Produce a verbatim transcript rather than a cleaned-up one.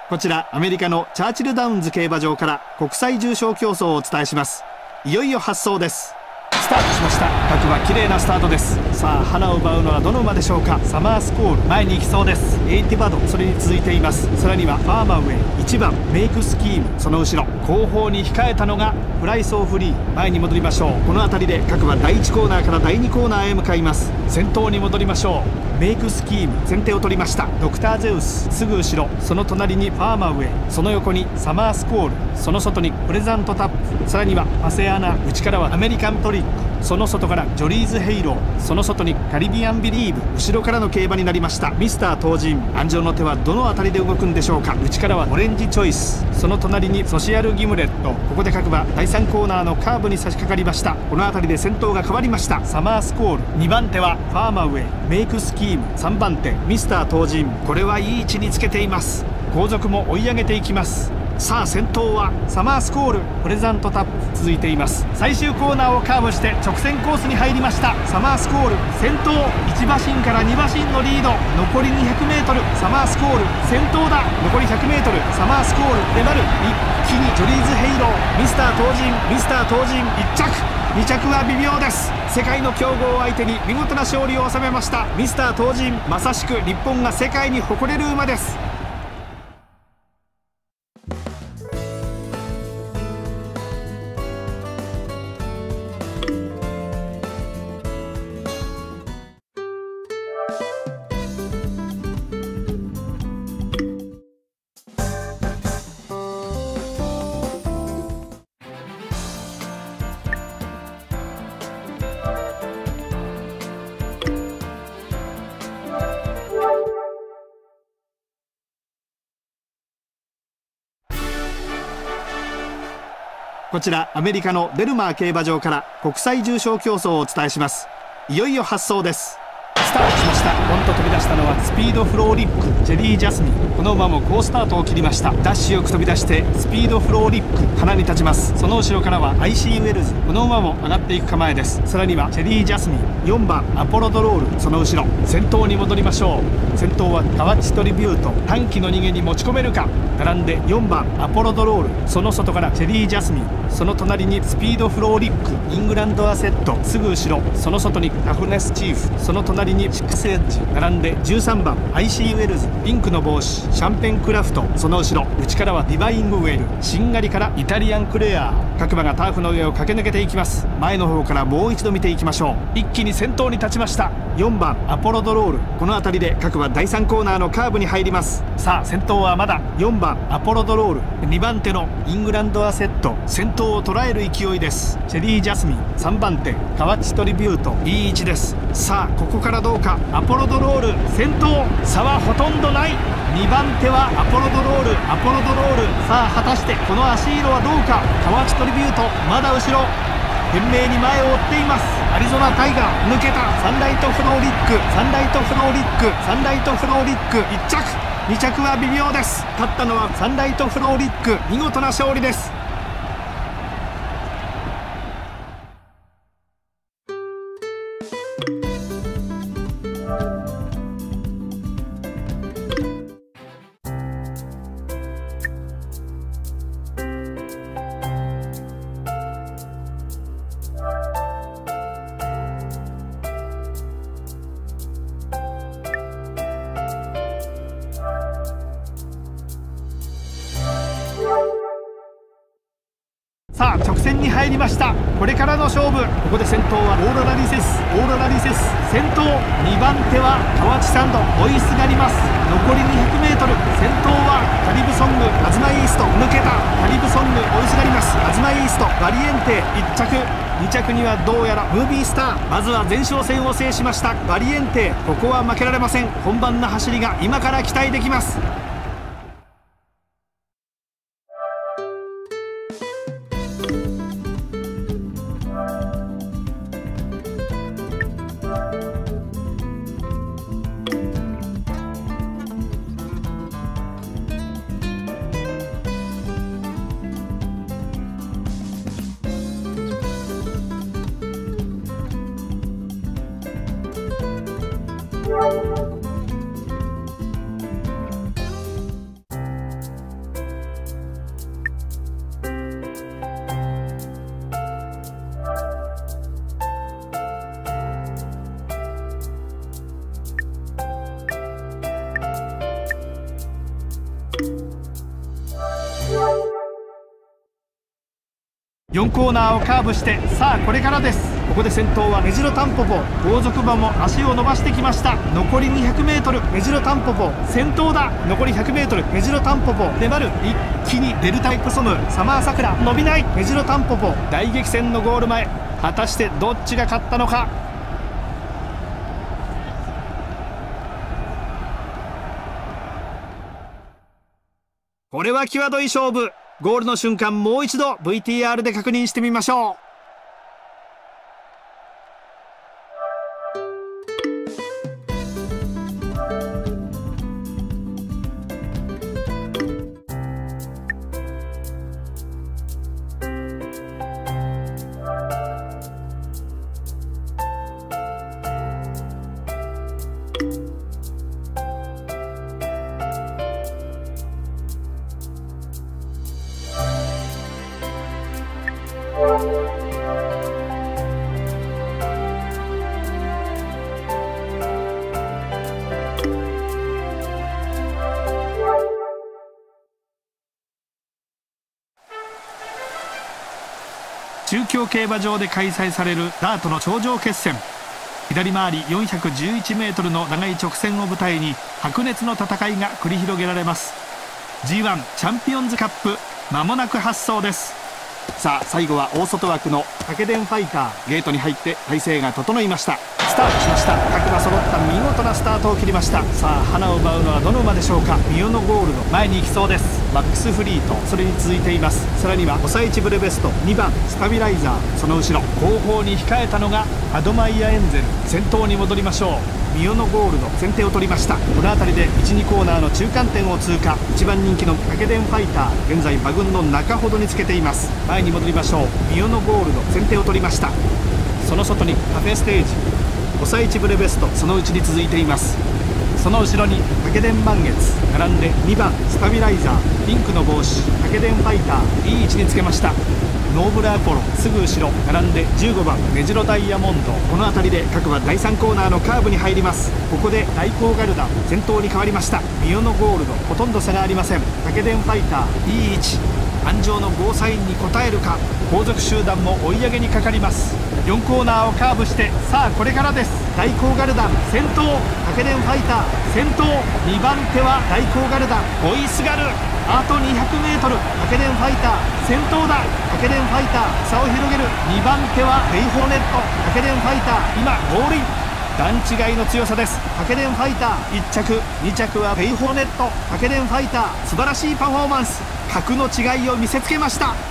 こちらアメリカのチャーチルダウンズ競馬場から国際重賞競争をお伝えします。いよいよ発走です。スタートしました。各馬綺麗なスタートです。さあ花を奪うのはどの馬でしょうか。サマースコール前に行きそうです。エイティバドそれに続いています。さらにはファーマーウェイいちばんメイクスキームその後ろ後方に控えたのがフライソーフリー。前に戻りましょう。この辺りで各馬だいいちコーナーからだいにコーナーへ向かいます。先頭に戻りましょう。メイクスキーム先手を取りました。ドクターゼウスすぐ後ろその隣にファーマーウェイその横にサマースコールその外にプレザントタップさらにはパセアナ内からはアメリカントリックその外からジョリーズヘイローその外にカリビアンビリーブ後ろからの競馬になりました。ミスター東神安城の手はどの辺りで動くんでしょうか。内からはオレンジチョイスその隣にソシアルギムレットここで各馬だいさんコーナーのカーブに差し掛かりました。この辺りで先頭が変わりました。サマースコールにばん手はファーマーウェイメイクスキームさんばん手ミスター東神これはいい位置につけています。後続も追い上げていきます。さあ先頭はサマースコールプレザントタップ続いています。最終コーナーをカーブして直線コースに入りました。サマースコール先頭いち馬身からに馬身のリード残り にひゃくメートル サマースコール先頭だ残り ひゃくメートル サマースコール粘る一気にジョリーズヘイローミスター東神ミスター東神いっ着に着は微妙です。世界の強豪を相手に見事な勝利を収めましたミスター東神。まさしく日本が世界に誇れる馬です。こちらアメリカのデルマー競馬場から国際重賞競争をお伝えします。いよいよ発走です。スタートしました。ポンと飛び出したのはスピードフローリックジェリージャスミンこの馬も好スタートを切りました。ダッシュよく飛び出してスピードフローリック花に立ちます。その後ろからは アイシー ウェルズこの馬も上がっていく構えです。さらにはジェリージャスミンよんばんアポロドロールその後ろ先頭に戻りましょう。先頭はカワッチトリビュート短期の逃げに持ち込めるか。並んでよんばんアポロドロールその外からジェリージャスミンその隣にスピードフローリックイングランドアセットすぐ後ろその外にタフネスチーフその隣にシックスエッジ並んでじゅうさんばん アイシー ウェルズピンクの帽子シャンペンクラフトその後ろ内からはディバイングウェルしんがりからイタリアンクレア各馬がターフの上を駆け抜けていきます。前の方からもう一度見ていきましょう。一気に先頭に立ちました。よんばんアポロドロールこの辺りで各馬だいさんコーナーのカーブに入ります。さあ先頭はまだよんばんアポロドロールにばん手のイングランドアセット先頭を捉える勢いです。チェリージャスミンさんばん手カワッチトリビュートいい位置です。さあここからどうか。アポロドロール先頭差はほとんどない。にばん手はアポロドロールアポロドロールさあ果たしてこの足色はどうか。カワッチトリビュートまだ後ろ懸命に前を追っています。アリゾナタイガー抜けた。サンライトフローリックサンライトフローリックサンライトフローリックいっ着に着は微妙です。勝ったのはサンライトフローリック見事な勝利です。さあ直線に入りました。これからの勝負。ここで先頭はオーロラリセスオーロラリセス先頭にばん手は河内サンド追いすがります。残り にひゃくメートル 先頭はカリブソングアズマイースト抜けた。カリブソング追いすがります。アズマイーストバリエンテいっ着に着にはどうやらムービースターまずは前哨戦を制しましたバリエンテ。ここは負けられません。本番の走りが今から期待できます。 よんコーナーをカーブして、さあこれからです。ここで先頭はメジロタンポポ。後続馬も足を伸ばしてきました。残り にひゃくメートル、 メジロタンポポ先頭だ。残り ひゃくメートル、 メジロタンポポ粘る。一気にデルタイプソム、サマーサクラ伸びない。メジロタンポポ大激戦のゴール前、果たしてどっちが勝ったのか。これは際どい勝負。ゴールの瞬間、もう一度 ブイティーアール で確認してみましょう。中京競馬場で開催されるダートの頂上決戦。左回り よんひゃくじゅういちメートルの長い直線を舞台に白熱の戦いが繰り広げられます。 ジーワン チャンピオンズカップ、間もなく発走です。さあ最後は大外枠の竹電ファイター。ゲートに入って体勢が整いました。スタートしました。各馬揃った見事なスタートを切りました。さあ花を奪うのはどの馬でしょうか。ミオノゴールド前に行きそうです。マックスフリートそれに続いています。さらにはオサイチブレベスト、にばんスタビライザー、その後ろ後方に控えたのがアドマイヤエンゼル。先頭に戻りましょう。ミオノゴールド先手を取りました。この辺りでいち、にコーナーの中間点を通過。いちばん人気の竹電ファイター、現在馬群の中ほどにつけています。前に戻りましょう。ミオノゴールド先手を取りました。その外にカフェステージ、オサイチブレベストそのうちに続いています。その後ろに竹電満月並んでにばんスタビライザー、ピンクの帽子竹電ファイター、いい位置につけました。ノーブルアポロすぐ後ろ並んでじゅうごばんメジロダイヤモンド。この辺りで各馬だいさんコーナーのカーブに入ります。ここで大甲ガルダン先頭に変わりました。ミオノゴールドほとんど差がありません。竹電ファイターいい位置、安城のゴーサインに応えるか。後続集団も追い上げにかかります。よんコーナーをカーブして、さあこれからです。大甲ガルダン先頭、竹電ファイター先頭、にばん手は大甲ガルダン追いすがる。あと にひゃくメートル、 竹電ファイター先頭だ。竹電ファイター差を広げる。にばん手はベイホーネット、竹電ファイター今ゴールイン。段違いの強さです。竹電ファイターいっ着、に着はベイホーネット。竹電ファイター素晴らしいパフォーマンス、格の違いを見せつけました。